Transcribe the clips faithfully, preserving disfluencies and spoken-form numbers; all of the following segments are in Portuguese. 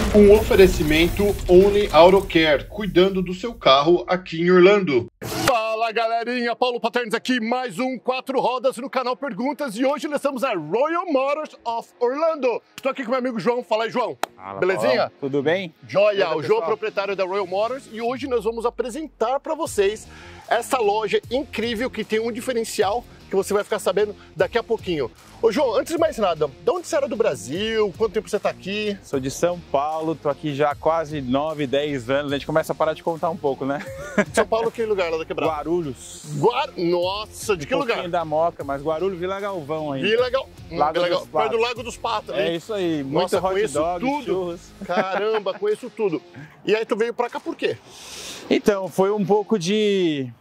Um oferecimento Only Auto Care, cuidando do seu carro aqui em Orlando. Fala galerinha, Paulo Paternes aqui, mais um Quatro Rodas no canal Perguntas e hoje nós estamos na Royal Motors of Orlando. Estou aqui com meu amigo João, fala aí João. Fala, belezinha? Paulo. Tudo bem? Joia, Tudo, o João é pessoal. proprietário da Royal Motors e hoje nós vamos apresentar para vocês essa loja incrível que tem um diferencial que você vai ficar sabendo daqui a pouquinho. Ô João, antes de mais nada, de onde você era do Brasil? Quanto tempo você está aqui? Sou de São Paulo, tô aqui já há quase nove, dez anos. A gente começa a parar de contar um pouco, né? São Paulo, que lugar lá da Quebrada? Guarulhos. Guar... Nossa, de que um lugar? pouquinho da Moca, mas Guarulhos, Vila Galvão aí. Vila Gal... Lago Vila Gal... dos Patos. Perto do Lago dos Patos, né? É isso aí, muito Nossa, hot conheço dog, tudo. churros. Caramba, conheço tudo. E aí tu veio pra cá por quê? Então, foi um pouco de...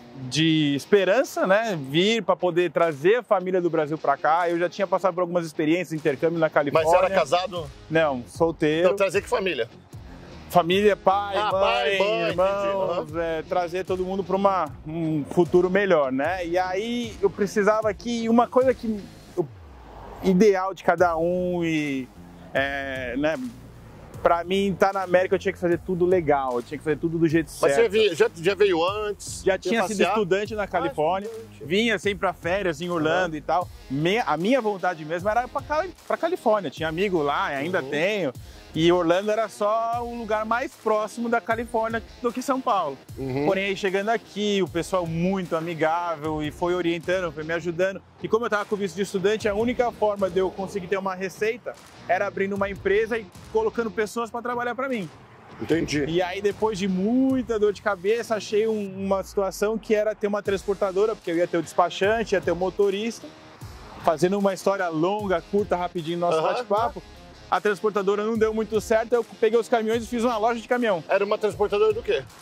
de esperança, né? Vir para poder trazer a família do Brasil para cá. Eu já tinha passado por algumas experiências, intercâmbio na Califórnia. Mas você era casado? Não, solteiro. Então trazer que família? Família, pai, Ah, mãe, pai, mãe, irmãos, entendi, uhum. é, trazer todo mundo para um futuro melhor, né? E aí eu precisava que uma coisa que o ideal de cada um e é, né? Pra mim, estar na América, eu tinha que fazer tudo legal, eu tinha que fazer tudo do jeito Mas certo. você já, já veio antes? Já tinha sido passear? estudante na Califórnia, Ah, estudante. vinha sempre pra férias em Orlando Uhum. e tal. Minha, a minha vontade mesmo era pra, Cali- pra Califórnia, tinha amigo lá, ainda Uhum. tenho. E Orlando era só o lugar mais próximo da Califórnia do que São Paulo. Uhum. Porém, aí chegando aqui, o pessoal muito amigável e foi orientando, foi me ajudando. E como eu estava com visto de estudante, a única forma de eu conseguir ter uma receita era abrindo uma empresa e colocando pessoas para trabalhar para mim. Entendi. E aí, depois de muita dor de cabeça, achei um- uma situação que era ter uma transportadora, porque eu ia ter o despachante, ia ter o motorista. Fazendo uma história longa, curta, rapidinho no nosso Aham. bate-papo. A transportadora não deu muito certo, eu peguei os caminhões e fiz uma loja de caminhão. Era uma transportadora do quê?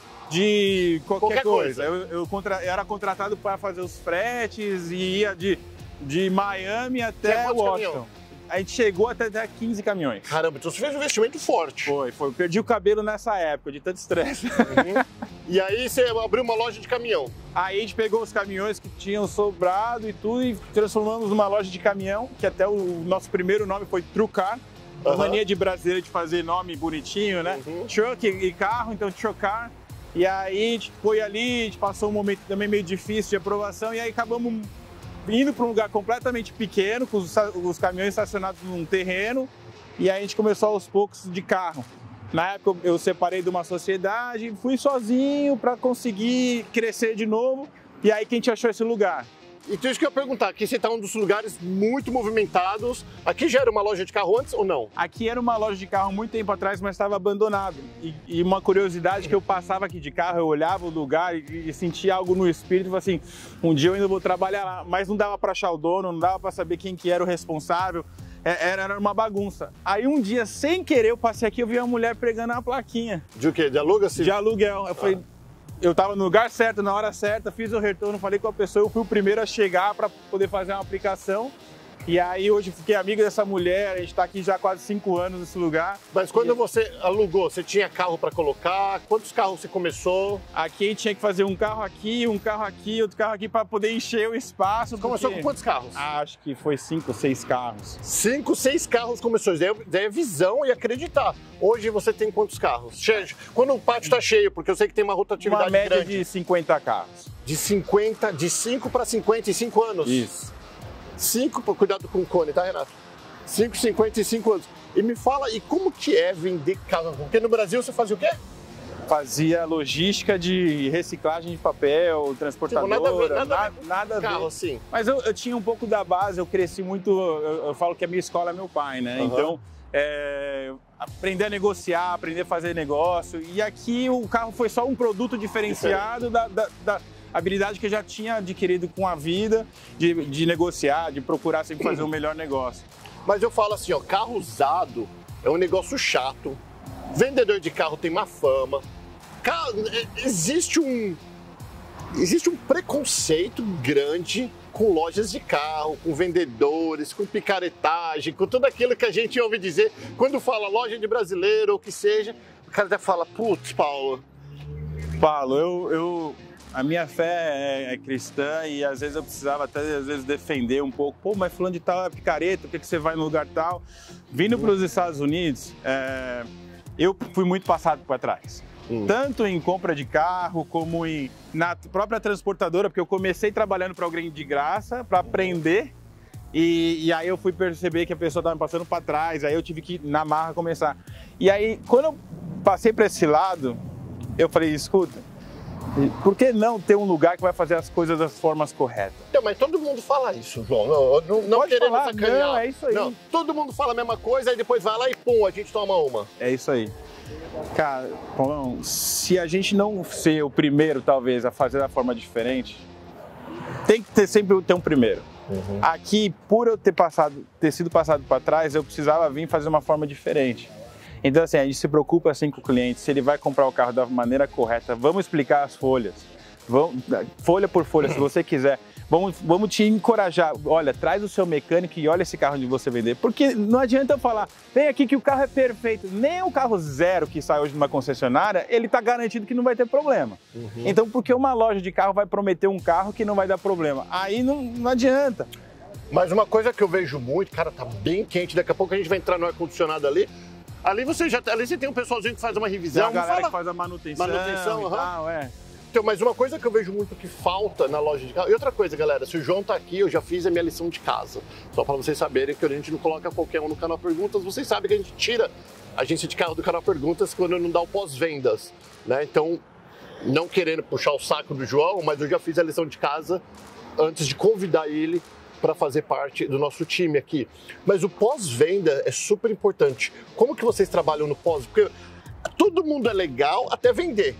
De qualquer, Qualquer coisa. coisa. Eu, eu, contra- eu era contratado para fazer os fretes e ia de, de Miami até Tinha quantos Washington. caminhão? A gente chegou até, até quinze caminhões. Caramba, então você fez um investimento forte. Foi, foi. Eu perdi o cabelo nessa época, de tanto estresse. Uhum. E aí você abriu uma loja de caminhão. Aí a gente pegou os caminhões que tinham sobrado e tudo e transformamos numa loja de caminhão, que até o nosso primeiro nome foi Trucar. A Aham. mania de brasileiro de fazer nome bonitinho, né? Uhum. Truck e e carro, então Trucar. E aí a gente foi ali, a gente passou um momento também meio difícil de aprovação e aí acabamos indo para um lugar completamente pequeno, com os, os caminhões estacionados num terreno. E aí a gente começou aos poucos de carro. Na época eu separei de uma sociedade, fui sozinho para conseguir crescer de novo. E aí que a gente achou esse lugar. Então isso que eu ia perguntar, aqui você está um dos lugares muito movimentados. Aqui já era uma loja de carro antes ou não? Aqui era uma loja de carro muito tempo atrás, mas estava abandonado. E, e uma curiosidade que eu passava aqui de carro, eu olhava o lugar e, e sentia algo no espírito, falava assim, um dia eu ainda vou trabalhar lá, mas não dava para achar o dono, não dava para saber quem que era o responsável, é, era, era uma bagunça. Aí um dia, sem querer, eu passei aqui e eu vi uma mulher pregando uma plaquinha De o quê? De aluga-se? de aluguel. Eu falei, eu estava no lugar certo, na hora certa, fiz o retorno, falei com a pessoa, eu fui o primeiro a chegar para poder fazer uma aplicação. E aí hoje fiquei amigo dessa mulher, a gente está aqui já há quase cinco anos nesse lugar. Mas quando você alugou, você tinha carro para colocar? Quantos carros você começou? Aqui a gente tinha que fazer um carro aqui, um carro aqui, outro carro aqui para poder encher o espaço. Começou porque- com quantos carros? Ah, acho que foi cinco, seis carros. Cinco, seis carros começou. Daí é- daí é visão e acreditar. Hoje você tem quantos carros? Che- Quando o pátio está cheio, porque eu sei que tem uma rotatividade Uma média grande. de cinquenta carros. De cinquenta, de cinco para cinquenta e cinco anos. Isso. cinco, cuidado com o cone, tá, Renato? cinco, cinquenta e cinco anos. E me fala, e como que é vender carro? Porque no Brasil você fazia o quê? Fazia logística de reciclagem de papel, transportadora, Tipo, nada a ver, nada a na- ver com nada a ver. Carro, assim. Mas eu, eu tinha um pouco da base, eu cresci muito, eu, eu falo que a minha escola é meu pai, né? Aham. Então, é, aprender a negociar, aprender a fazer negócio. E aqui o carro foi só um produto diferenciado da, da, da habilidade que eu já tinha adquirido com a vida, de, de negociar, de procurar sempre fazer o melhor negócio. Mas eu falo assim, ó, carro usado é um negócio chato. Vendedor de carro tem má fama. Ca- Existe um existe um preconceito grande com lojas de carro, com vendedores, com picaretagem, com tudo aquilo que a gente ouve dizer quando fala loja de brasileiro ou o que seja. O cara já fala, putz, Paulo. Paulo, eu, eu a minha fé é, é cristã e às vezes eu precisava até às vezes defender um pouco. Pô, mas fulano de tal é picareta, por que, que você vai no lugar tal? Vindo para os Estados Unidos, é, eu fui muito passado para trás. Hum. Tanto em compra de carro, como em, na própria transportadora, porque eu comecei trabalhando para alguém de graça, para aprender, e, e aí eu fui perceber que a pessoa estava me passando para trás, aí eu tive que, na marra, começar. E aí, quando eu passei para esse lado, eu falei, escuta, por que não ter um lugar que vai fazer as coisas das formas corretas? Então, mas todo mundo fala isso, João. Não, não, não Pode querendo falar, sacanear. não, é isso aí. Não, todo mundo fala a mesma coisa, aí depois vai lá e pum, a gente toma uma. É isso aí. Cara, Paulão, se a gente não ser o primeiro, talvez, a fazer da forma diferente, tem que ter sempre ter um primeiro. Uhum. Aqui, por eu ter, passado, ter sido passado para trás, eu precisava vir fazer uma forma diferente. Então, assim, a gente se preocupa assim com o cliente, se ele vai comprar o carro da maneira correta, vamos explicar as folhas, vamos, folha por folha, se você quiser. Vamos, vamos te encorajar, olha, traz o seu mecânico e olha esse carro onde você vender. Porque não adianta eu falar, vem aqui que o carro é perfeito. Nem o carro zero que sai hoje de uma concessionária, ele está garantido que não vai ter problema. Uhum. Então, por que uma loja de carro vai prometer um carro que não vai dar problema? Aí não, não adianta. Mas uma coisa que eu vejo muito, cara, tá bem quente, daqui a pouco a gente vai entrar no ar-condicionado ali. Ali você já ali você tem um pessoalzinho que faz uma revisão. Tem a galera fala... que faz a manutenção, manutenção e uhum. tal, é. Então, mas uma coisa que eu vejo muito que falta na loja de carro... E outra coisa, galera, se o João tá aqui, eu já fiz a minha lição de casa. Só para vocês saberem que a gente não coloca qualquer um no canal Perguntas. Vocês sabem que a gente tira a agência de carro do canal Perguntas quando não dá o pós-vendas, né? Então, não querendo puxar o saco do João, mas eu já fiz a lição de casa antes de convidar ele para fazer parte do nosso time aqui. Mas o pós-venda é super importante. Como que vocês trabalham no pós? Porque todo mundo é legal até vender.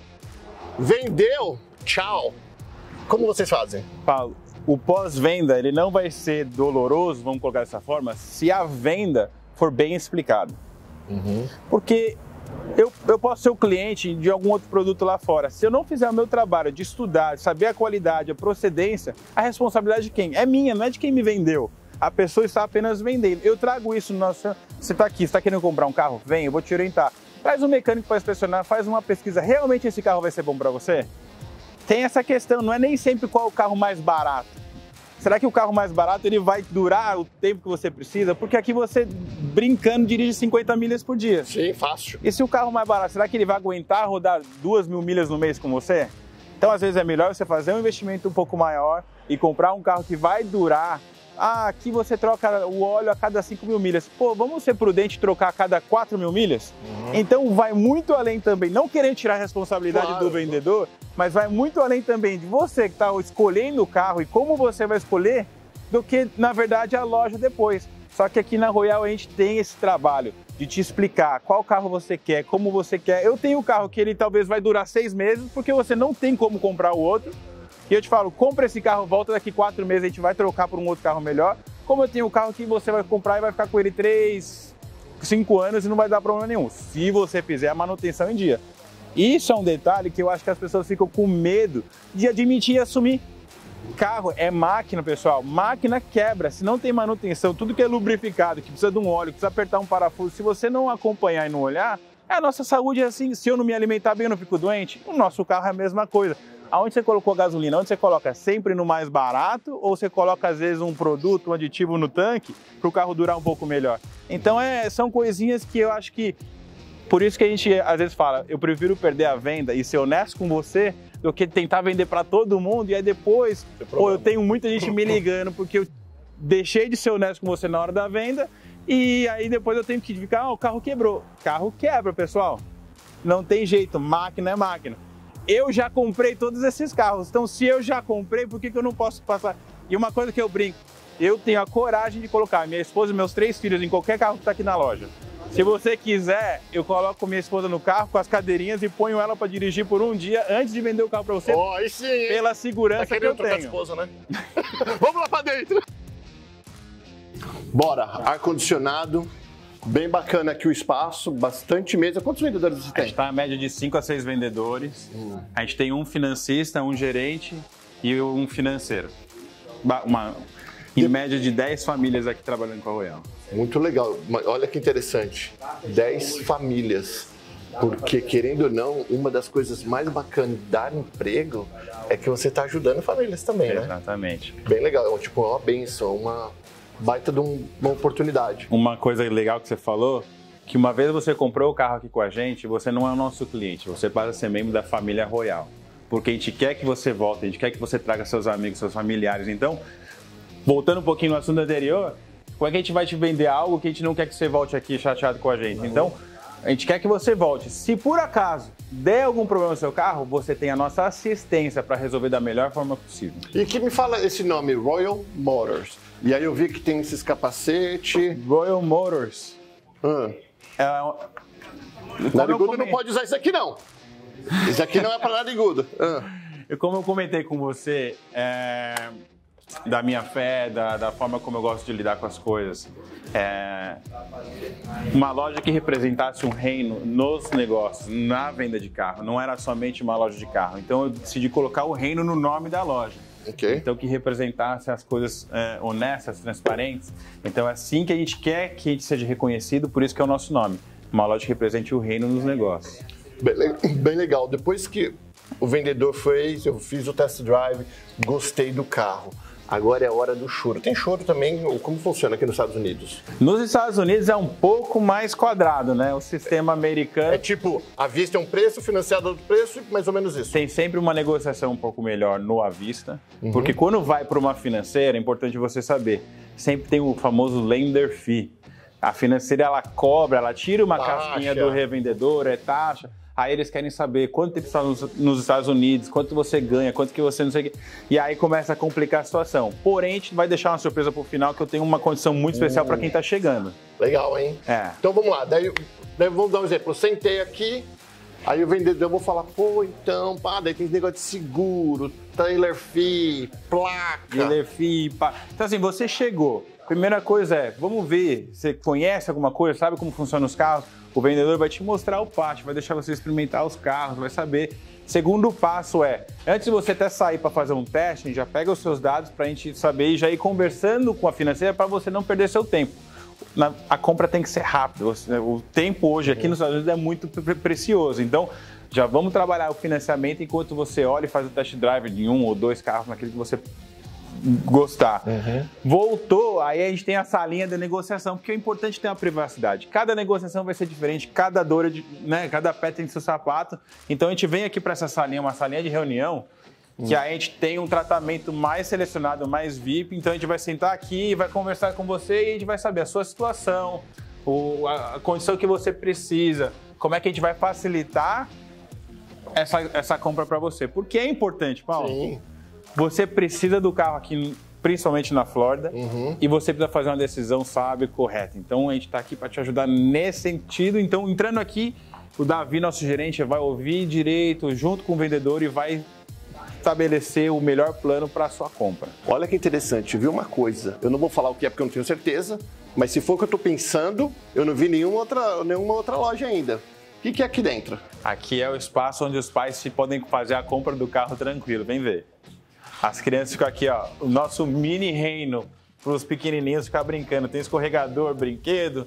Vendeu, tchau. Como vocês fazem? Paulo, o pós-venda ele não vai ser doloroso, vamos colocar dessa forma, se a venda for bem explicada. Uhum. Porque eu, eu posso ser o cliente de algum outro produto lá fora. Se eu não fizer o meu trabalho de estudar, de saber a qualidade, a procedência, a responsabilidade de quem? É minha, não é de quem me vendeu. A pessoa está apenas vendendo. Eu trago isso no nosso... Você está aqui, você está querendo comprar um carro? Vem, eu vou te orientar. Traz um mecânico para inspecionar, faz uma pesquisa. Realmente esse carro vai ser bom para você? Tem essa questão, não é nem sempre qual o carro mais barato. Será que o carro mais barato ele vai durar o tempo que você precisa? Porque aqui você, brincando, dirige cinquenta milhas por dia. Sim, fácil. E se o carro mais barato, será que ele vai aguentar rodar duas mil milhas no mês com você? Então, às vezes, é melhor você fazer um investimento um pouco maior e comprar um carro que vai durar. Ah, aqui você troca o óleo a cada cinco mil milhas. Pô, vamos ser prudente e trocar a cada quatro mil milhas? Uhum. Então vai muito além também, não querendo tirar a responsabilidade claro, do vendedor, mas vai muito além também de você que está escolhendo o carro e como você vai escolher, do que, na verdade, a loja depois. Só que aqui na Royal a gente tem esse trabalho de te explicar qual carro você quer, como você quer. Eu tenho um carro que ele talvez vai durar seis meses, porque você não tem como comprar o outro. E eu te falo, compra esse carro, volta daqui quatro meses, a gente vai trocar por um outro carro melhor. Como eu tenho um carro que você vai comprar e vai ficar com ele três, cinco anos e não vai dar problema nenhum, se você fizer a manutenção em dia. Isso é um detalhe que eu acho que as pessoas ficam com medo de admitir e assumir. Carro é máquina, pessoal. Máquina quebra. Se não tem manutenção, tudo que é lubrificado, que precisa de um óleo, que precisa apertar um parafuso, se você não acompanhar e não olhar, a nossa saúde é assim. Se eu não me alimentar bem, eu não fico doente. O nosso carro é a mesma coisa. Aonde você colocou gasolina? Onde você coloca? Sempre no mais barato ou você coloca às vezes um produto, um aditivo no tanque para o carro durar um pouco melhor? Então é, são coisinhas que eu acho que, por isso que a gente às vezes fala, eu prefiro perder a venda e ser honesto com você do que tentar vender para todo mundo e aí depois, pô, eu tenho muita gente me ligando porque eu deixei de ser honesto com você na hora da venda e aí depois eu tenho que ficar, ah, o carro quebrou. Carro quebra, pessoal. Não tem jeito, máquina é máquina. Eu já comprei todos esses carros, então se eu já comprei, por que que eu não posso passar? E uma coisa que eu brinco, eu tenho a coragem de colocar minha esposa e meus três filhos em qualquer carro que está aqui na loja. Se você quiser, eu coloco minha esposa no carro com as cadeirinhas e ponho ela para dirigir por um dia antes de vender o carro para você. Oh, aí sim, hein? Pela segurança tá que eu tenho. A esposa, né? Vamos lá para dentro. Bora, ar-condicionado. Bem bacana aqui o espaço, bastante mesa. Quantos vendedores você tem? A gente está na média de cinco a seis vendedores. Hum. A gente tem um financista, um gerente e um financeiro. Uma, em de... média de dez famílias aqui trabalhando com a Royal. Muito legal. Olha que interessante. dez famílias. Porque, querendo ou não, uma das coisas mais bacanas de dar emprego é que você está ajudando famílias também, né? Exatamente. Bem legal. É tipo, uma bênção, uma baita de um, uma oportunidade. Uma coisa legal que você falou, que uma vez você comprou o carro aqui com a gente, você não é o nosso cliente, você passa a ser membro da família Royal. Porque a gente quer que você volte, a gente quer que você traga seus amigos, seus familiares. Então, voltando um pouquinho no assunto anterior, como é que a gente vai te vender algo que a gente não quer que você volte aqui chateado com a gente? Então, a gente quer que você volte. Se por acaso der algum problema no seu carro, você tem a nossa assistência para resolver da melhor forma possível. E que me fala esse nome, Royal Motors. E aí eu vi que tem esses capacetes. Royal Motors. Hum. É, narigudo não pode usar isso aqui, não. Isso aqui não é para narigudo. Hum. E como eu comentei com você, é, da minha fé, da, da forma como eu gosto de lidar com as coisas, é, uma loja que representasse um reino nos negócios, na venda de carro, não era somente uma loja de carro. Então eu decidi colocar o reino no nome da loja. Okay. Então que representasse as coisas é, honestas, transparentes. Então é assim que a gente quer que a gente seja reconhecido, por isso que é o nosso nome. Uma loja que represente o reino nos negócios. Bem, bem legal. Depois que o vendedor fez, eu fiz o test drive, gostei do carro. Agora é a hora do choro. Tem choro também? Como funciona aqui nos Estados Unidos? Nos Estados Unidos é um pouco mais quadrado, né? O sistema americano... É tipo, à vista é um preço, financiado é outro preço, mais ou menos isso. Tem sempre uma negociação um pouco melhor no à vista, uhum. porque quando vai para uma financeira, é importante você saber, sempre tem o famoso lender fee. A financeira, ela cobra, ela tira uma taxa. casquinha do revendedor, é taxa. Aí eles querem saber quanto tempo está nos, nos Estados Unidos, quanto você ganha, quanto que você não sei o que. E aí começa a complicar a situação. Porém, a gente vai deixar uma surpresa pro final, que eu tenho uma condição muito especial para quem está chegando. Legal, hein? É. Então vamos lá. Daí, daí vamos dar um exemplo. Eu sentei aqui, aí o vendedor, eu vou falar, pô, então, pá, daí tem esse negócio de seguro, trailer fee, placa. Trailer fee, pá. Então assim, você chegou. Primeira coisa é, vamos ver, você conhece alguma coisa, sabe como funcionam os carros? O vendedor vai te mostrar o pátio, vai deixar você experimentar os carros, vai saber. Segundo passo é, antes de você até sair para fazer um teste, já pega os seus dados para a gente saber e já ir conversando com a financeira para você não perder seu tempo. Na, a compra tem que ser rápida, o tempo hoje aqui nos Estados Unidos é muito pre precioso, então já vamos trabalhar o financiamento enquanto você olha e faz o test drive de um ou dois carros naquele que você gostar. Uhum. Voltou, aí a gente tem a salinha de negociação, porque é importante ter uma privacidade. Cada negociação vai ser diferente, cada dor, é de, né, cada pé tem seu sapato. Então a gente vem aqui para essa salinha, uma salinha de reunião, uhum. que a gente tem um tratamento mais selecionado, mais V I P. Então a gente vai sentar aqui, vai conversar com você e a gente vai saber a sua situação, o, a, a condição que você precisa, como é que a gente vai facilitar essa, essa compra para você. Porque é importante, Paulo. Sim. Você precisa do carro aqui, principalmente na Flórida, uhum. e você precisa fazer uma decisão sábia e correta. Então, a gente está aqui para te ajudar nesse sentido. Então, entrando aqui, o Davi, nosso gerente, vai ouvir direito junto com o vendedor e vai estabelecer o melhor plano para a sua compra. Olha que interessante, viu uma coisa. Eu não vou falar o que é porque eu não tenho certeza, mas se for o que eu estou pensando, eu não vi nenhuma outra, nenhuma outra loja ainda. O que, que é aqui dentro? Aqui é o espaço onde os pais podem fazer a compra do carro tranquilo. Vem ver. As crianças ficam aqui, ó, o nosso mini reino para os pequenininhos ficar brincando. Tem escorregador, brinquedo.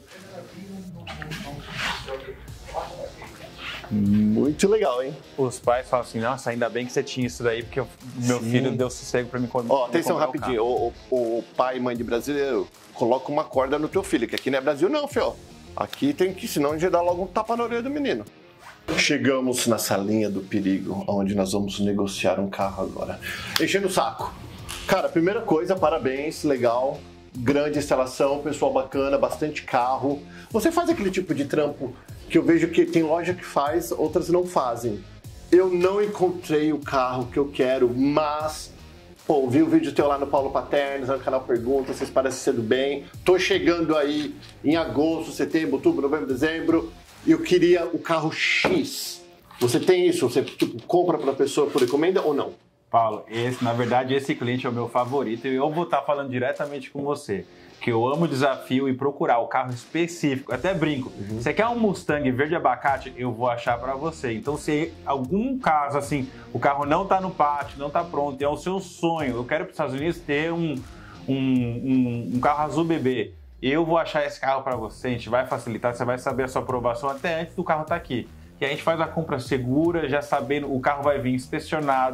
Muito legal, hein? Os pais falam assim, nossa, ainda bem que você tinha isso daí, porque o meu Sim. filho deu sossego para me comprar. Ó, atenção rapidinho, o, o, o pai e mãe de brasileiro, coloca uma corda no teu filho, que aqui não é Brasil não, filho. Aqui tem que, senão a gente dá logo um tapa na orelha do menino. Chegamos na salinha do perigo, onde nós vamos negociar um carro agora. Enchendo o saco. Cara, primeira coisa, parabéns, legal. Grande instalação, pessoal bacana, bastante carro. Você faz aquele tipo de trampo que eu vejo que tem loja que faz, outras não fazem. Eu não encontrei o carro que eu quero, mas... Pô, vi o vídeo teu lá no Paulo Paternos, no canal Pergunta, vocês parecem ser do bem. Tô chegando aí em agosto, setembro, outubro, novembro, dezembro. E eu queria o carro X. Você tem isso? Você tipo, compra para a pessoa por encomenda ou não? Paulo, esse, na verdade, esse cliente é o meu favorito e eu vou estar falando diretamente com você. Que eu amo o desafio e procurar o carro específico. Até brinco. Uhum. Você quer um Mustang verde abacate? Eu vou achar para você. Então, se algum caso assim, o carro não está no pátio, não está pronto, é o seu sonho. Eu quero para os Estados Unidos ter um, um, um, um carro azul bebê. Eu vou achar esse carro para você, a gente vai facilitar, você vai saber a sua aprovação até antes do carro estar aqui. E a gente faz a compra segura, já sabendo, o carro vai vir inspecionado,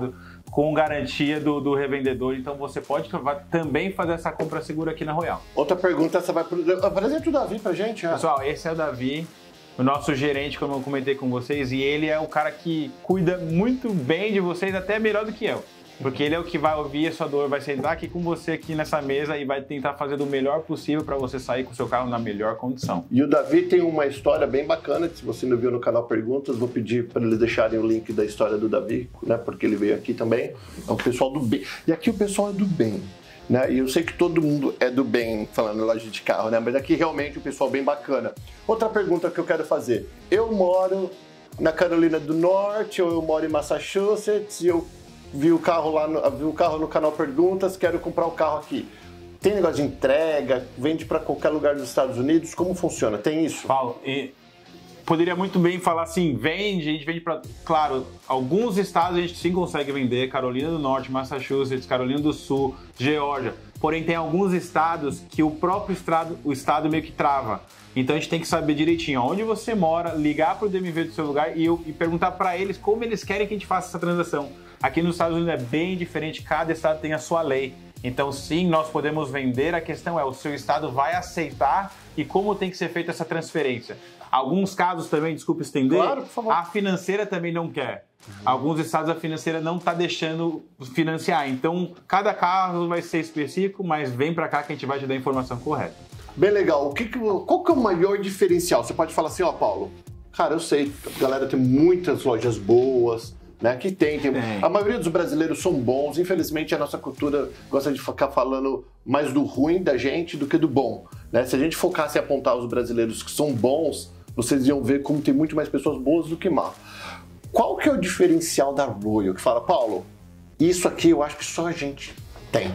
com garantia do, do revendedor. Então você pode também fazer essa compra segura aqui na Royal. Outra pergunta, você vai pro... apresenta o Davi pra gente. Ah. Pessoal, esse é o Davi, o nosso gerente, como eu comentei com vocês, e ele é o cara que cuida muito bem de vocês, até melhor do que eu. Porque ele é o que vai ouvir a sua dor, vai sentar aqui com você aqui nessa mesa e vai tentar fazer do melhor possível para você sair com o seu carro na melhor condição. E o Davi tem uma história bem bacana, que se você não viu no canal Perguntas, vou pedir para eles deixarem o link da história do Davi, né? Porque ele veio aqui também. É um pessoal do bem. E aqui o pessoal é do bem, né? E eu sei que todo mundo é do bem, falando em loja de carro, né? Mas aqui realmente o pessoal é bem bacana. Outra pergunta que eu quero fazer. Eu moro na Carolina do Norte, ou eu moro em Massachusetts, e eu vi o carro lá, no, vi o carro no canal Perguntas, quero comprar o carro aqui. Tem negócio de entrega, vende para qualquer lugar dos Estados Unidos, como funciona? Tem isso? Paulo, e poderia muito bem falar assim, vende, a gente vende para... Claro, alguns estados a gente sim consegue vender, Carolina do Norte, Massachusetts, Carolina do Sul, Geórgia, porém tem alguns estados que o próprio estado, o estado meio que trava. Então a gente tem que saber direitinho onde você mora, ligar para o D M V do seu lugar e, eu, e perguntar para eles como eles querem que a gente faça essa transação. Aqui nos Estados Unidos é bem diferente, cada estado tem a sua lei. Então sim, nós podemos vender, a questão é o seu estado vai aceitar e como tem que ser feita essa transferência. Alguns casos também, desculpa estender, claro, por favor. A financeira também não quer. Uhum. Alguns estados a financeira não está deixando financiar. Então cada caso vai ser específico, mas vem para cá que a gente vai te dar a informação correta. Bem legal. O que, qual que é o maior diferencial? Você pode falar assim, ó, Paulo, cara, eu sei, a galera tem muitas lojas boas, né, que tem, tem, tem. A maioria dos brasileiros são bons, infelizmente a nossa cultura gosta de ficar falando mais do ruim da gente do que do bom, né? Se a gente focasse em apontar os brasileiros que são bons, vocês iam ver como tem muito mais pessoas boas do que má. Qual que é o diferencial da Royal? Que fala, Paulo, isso aqui eu acho que só a gente tem.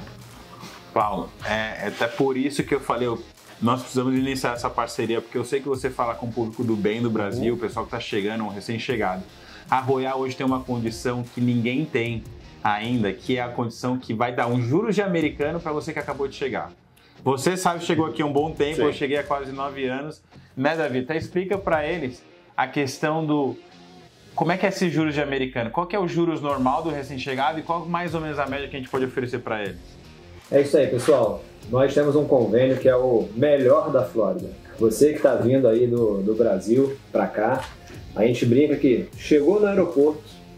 Paulo, é, é até por isso que eu falei, eu, nós precisamos iniciar essa parceria, porque eu sei que você fala com o público do bem do Brasil, uhum. O pessoal que está chegando, um recém-chegado. A Royal hoje tem uma condição que ninguém tem ainda, que é a condição que vai dar um juros de americano para você que acabou de chegar. Você sabe, chegou aqui há um bom tempo, sim. Eu cheguei há quase nove anos. Né, Davi? Então explica para eles a questão do... Como é que é esse juros de americano? Qual que é o juros normal do recém-chegado e qual mais ou menos a média que a gente pode oferecer para eles? É isso aí, pessoal. Nós temos um convênio que é o melhor da Flórida. Você que está vindo aí do, do Brasil para cá, a gente brinca que chegou no aeroporto,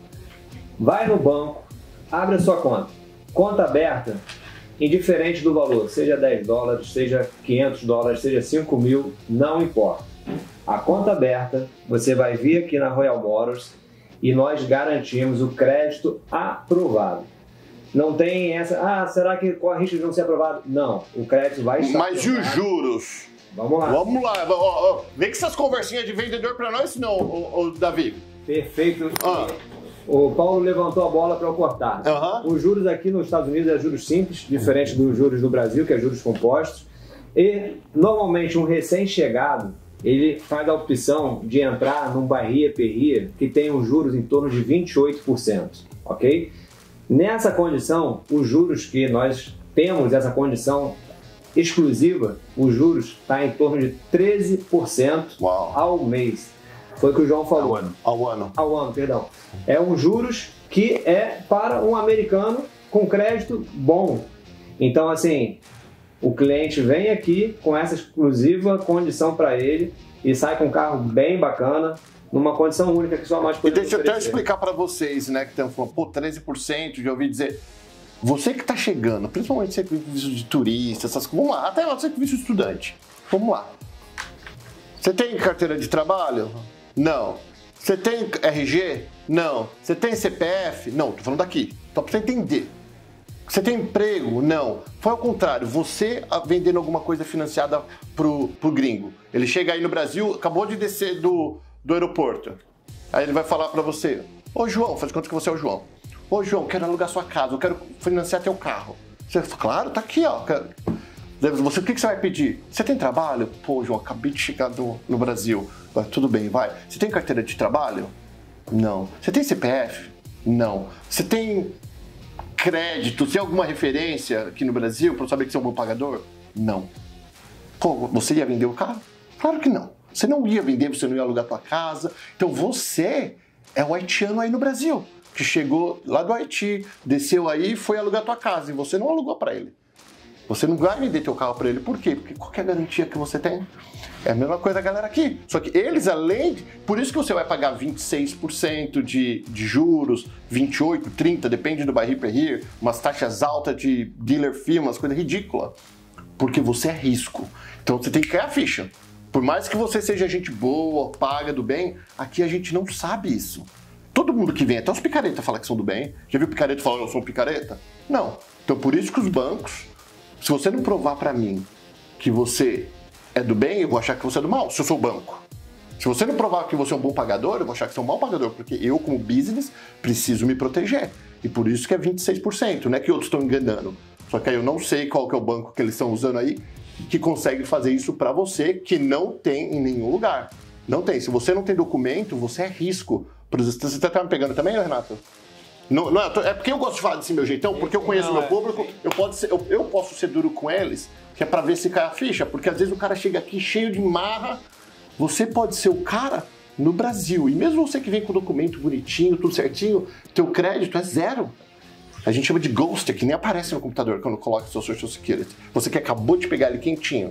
vai no banco, abre a sua conta. Conta aberta, indiferente do valor, seja dez dólares, seja quinhentos dólares, seja cinco mil, não importa. A conta aberta, você vai vir aqui na Royal Motors e nós garantimos o crédito aprovado. Não tem essa, ah, será que corre risco de não ser aprovado? Não, o crédito vai estar Mas aprovado. Mas e os juros? Vamos lá. Vamos lá. Ó, ó, vem com essas conversinhas de vendedor pra nós, não, ô, ô, Davi. Perfeito. Ah. O Paulo levantou a bola para eu cortar. Uhum. Os juros aqui nos Estados Unidos é juros simples, diferente dos juros do Brasil, que é juros compostos. E, normalmente, um recém-chegado, ele faz a opção de entrar num Barrier Perrier, que tem os juros em torno de vinte e oito por cento, ok? Nessa condição, os juros que nós temos, essa condição exclusiva, os juros está em torno de treze por cento Uau. Ao mês. Foi o que o João falou. Ao ano. Ao ano. Ao ano, perdão. É um juros que é para um americano com crédito bom. Então, assim, o cliente vem aqui com essa exclusiva condição para ele e sai com um carro bem bacana, numa condição única que só nós podemos oferecer. E deixa eu oferecer. até explicar para vocês, né, que estão falando, pô, treze por cento, já ouvi dizer... Você que está chegando, principalmente serviço de turista, essas coisas, vamos lá, até o serviço de estudante, vamos lá. Você tem carteira de trabalho? Não. Você tem R G? Não. Você tem C P F? Não, tô falando daqui, só para você entender. Você tem emprego? Não. Foi ao contrário, você vendendo alguma coisa financiada pro, pro gringo. Ele chega aí no Brasil, acabou de descer do, do aeroporto. Aí ele vai falar para você, ô João, faz conta que você é o João. Ô João, quero alugar sua casa, eu quero financiar teu carro. Você fala, claro, tá aqui, ó. Você, o que, que você vai pedir? Você tem trabalho? Pô, João, acabei de chegar do, no Brasil. Tudo bem, vai. Você tem carteira de trabalho? Não. Você tem C P F? Não. Você tem crédito? Tem alguma referência aqui no Brasil para eu saber que você é um bom pagador? Não. Pô, você ia vender o carro? Claro que não. Você não ia vender, você não ia alugar tua casa. Então você é o haitiano aí no Brasil. que chegou lá do Haiti, desceu aí e foi alugar tua casa, e você não alugou para ele. Você não vai vender teu carro para ele. Por quê? Porque qual que é a garantia que você tem? É a mesma coisa da galera aqui. Só que eles, além de... Por isso que você vai pagar vinte e seis por cento de, de juros, vinte e oito por cento, trinta por cento, depende do buy here, pay here, umas taxas altas de dealer fee, umas coisas ridículas. Porque você é risco. Então você tem que cair a ficha. Por mais que você seja gente boa, paga do bem, aqui a gente não sabe isso. Todo mundo que vem, até os picaretas falam que são do bem. Já viu picareta falando eu sou um picareta? Não. Então por isso que os bancos... Se você não provar pra mim que você é do bem, eu vou achar que você é do mal, se eu sou o banco. Se você não provar que você é um bom pagador, eu vou achar que você é um mau pagador, porque eu, como business, preciso me proteger. E por isso que é vinte e seis por cento, não é que outros estão enganando. Só que aí eu não sei qual que é o banco que eles estão usando aí, que consegue fazer isso pra você, que não tem em nenhum lugar. Não tem. Se você não tem documento, você é risco. Você tá me pegando também, Renato? Não, não, é porque eu gosto de falar desse meu jeitão, porque eu conheço o meu público, eu, pode ser, eu, eu posso ser duro com eles, que é pra ver se cai a ficha, porque às vezes o cara chega aqui cheio de marra, você pode ser o cara no Brasil, e mesmo você que vem com o documento bonitinho, tudo certinho, teu crédito é zero. A gente chama de ghost, que nem aparece no computador quando coloca seu Social Security. Você que acabou de pegar ele quentinho.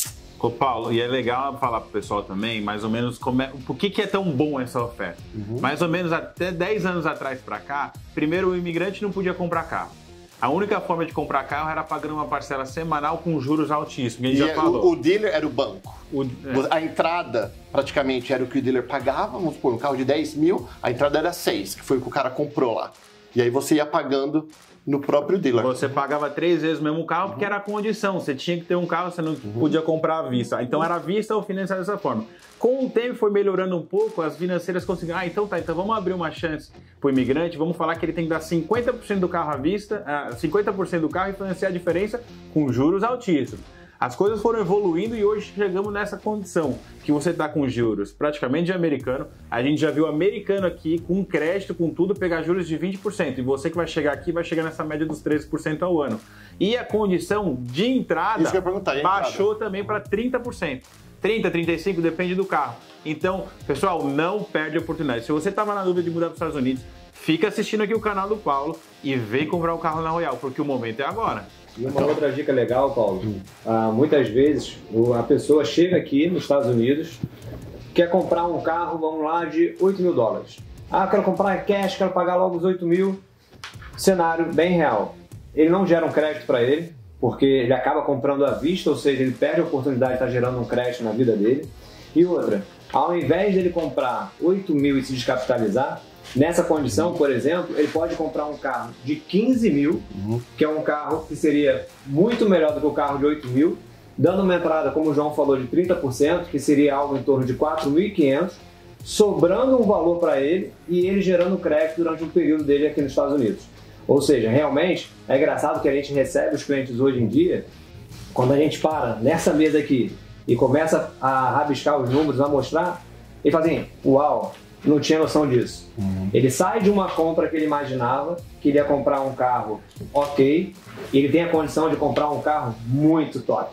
Ô Paulo, e é legal falar pro pessoal também, mais ou menos, como é, por que, que é tão bom essa oferta? Uhum. Mais ou menos até dez anos atrás pra cá, primeiro o imigrante não podia comprar carro. A única forma de comprar carro era pagando uma parcela semanal com juros altíssimos, a gente e já falou. O, o dealer era o banco. O, é. A entrada praticamente era o que o dealer pagava, vamos supor, um carro de dez mil, a entrada era seis, que foi o que o cara comprou lá. E aí você ia pagando no próprio dealer. Você pagava três vezes o mesmo carro porque era a condição. Você tinha que ter um carro, você não uhum. podia comprar à vista. Então era à vista ou financiar dessa forma. Com o tempo foi melhorando um pouco, as financeiras conseguiram. Ah, então tá, então vamos abrir uma chance pro imigrante, vamos falar que ele tem que dar cinquenta por cento do carro à vista, cinquenta por cento do carro e financiar a diferença com juros altíssimos. As coisas foram evoluindo e hoje chegamos nessa condição que você está com juros praticamente de americano. A gente já viu americano aqui com crédito, com tudo, pegar juros de vinte por cento. E você que vai chegar aqui vai chegar nessa média dos treze por cento ao ano. E a condição de entrada Isso que eu ia perguntar, baixou entrada? também para trinta por cento. trinta, trinta e cinco, depende do carro. Então, pessoal, não perde a oportunidade. Se você estava na dúvida de mudar para os Estados Unidos, fica assistindo aqui o canal do Paulo e vem comprar um carro na Royal, porque o momento é agora. E uma outra dica legal, Paulo, ah, muitas vezes a pessoa chega aqui nos Estados Unidos, quer comprar um carro, vamos lá, de oito mil dólares. Ah, eu quero comprar cash, quero pagar logo os oito mil. Cenário bem real. Ele não gera um crédito para ele, porque ele acaba comprando à vista, ou seja, ele perde a oportunidade de estar gerando um crédito na vida dele. E outra, ao invés dele comprar oito mil e se descapitalizar, nessa condição, por exemplo, ele pode comprar um carro de quinze mil, uhum. que é um carro que seria muito melhor do que o carro de oito mil, dando uma entrada, como o João falou, de trinta por cento, que seria algo em torno de quatro mil e quinhentos, sobrando um valor para ele e ele gerando crédito durante um período dele aqui nos Estados Unidos. Ou seja, realmente, é engraçado que a gente recebe os clientes hoje em dia, quando a gente para nessa mesa aqui e começa a rabiscar os números, a mostrar, ele fala assim, uau, não tinha noção disso. Uhum. Ele sai de uma compra que ele imaginava, que ele ia comprar um carro ok, e ele tem a condição de comprar um carro muito top,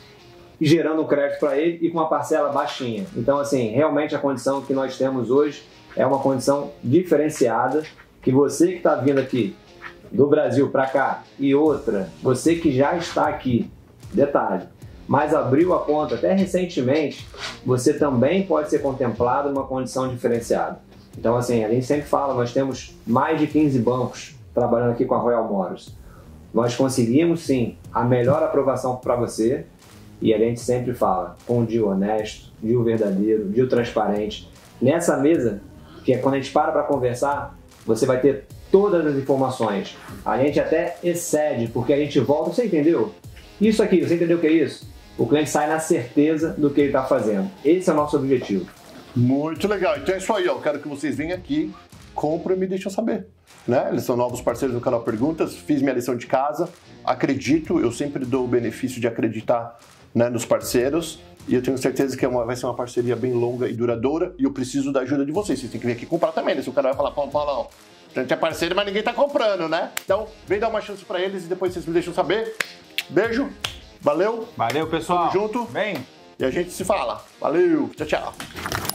gerando um crédito para ele e com uma parcela baixinha. Então, assim, realmente a condição que nós temos hoje é uma condição diferenciada, que você que está vindo aqui do Brasil para cá e outra, você que já está aqui, detalhe, mas abriu a conta até recentemente, você também pode ser contemplado numa condição diferenciada. Então, assim, a gente sempre fala, nós temos mais de quinze bancos trabalhando aqui com a Royal Motors. Nós conseguimos, sim, a melhor aprovação para você e a gente sempre fala com um deal honesto, deal verdadeiro, deal transparente. Nessa mesa, que é quando a gente para para conversar, você vai ter todas as informações. A gente até excede, porque a gente volta, você entendeu? Isso aqui, você entendeu o que é isso? O cliente sai na certeza do que ele está fazendo. Esse é o nosso objetivo. Muito legal. Então é isso aí, ó. Eu quero que vocês venham aqui, comprem e me deixem saber. Né? Eles são novos parceiros do canal Perguntas, fiz minha lição de casa, acredito, eu sempre dou o benefício de acreditar, né, nos parceiros, e eu tenho certeza que é uma, vai ser uma parceria bem longa e duradoura, e eu preciso da ajuda de vocês. Vocês têm que vir aqui comprar também, né? Se o cara vai falar, Paulo, Paulão, a gente é parceiro, mas ninguém tá comprando, né? Então, vem dar uma chance pra eles e depois vocês me deixam saber. Beijo, valeu. Valeu, pessoal. Tamo junto. Vem. E a gente se fala. Valeu, tchau, tchau.